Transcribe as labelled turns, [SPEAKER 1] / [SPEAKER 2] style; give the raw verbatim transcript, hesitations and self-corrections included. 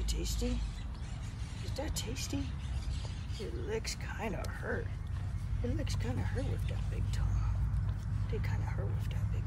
[SPEAKER 1] tasty? Is that tasty? It looks kind of hurt. It looks kind of hurt with that big tongue. They kind of hurt with that big